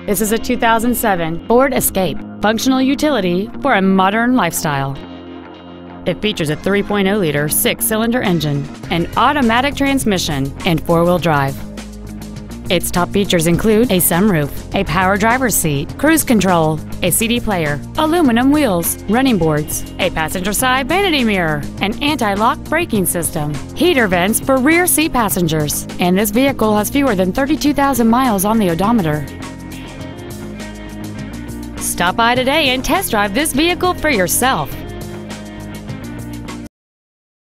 This is a 2007 Ford Escape, functional utility for a modern lifestyle. It features a 3.0-liter six-cylinder engine, an automatic transmission, and four-wheel drive. Its top features include a sunroof, a power driver's seat, cruise control, a CD player, aluminum wheels, running boards, a passenger side vanity mirror, an anti-lock braking system, heater vents for rear seat passengers, and this vehicle has fewer than 32,000 miles on the odometer. Stop by today and test drive this vehicle for yourself.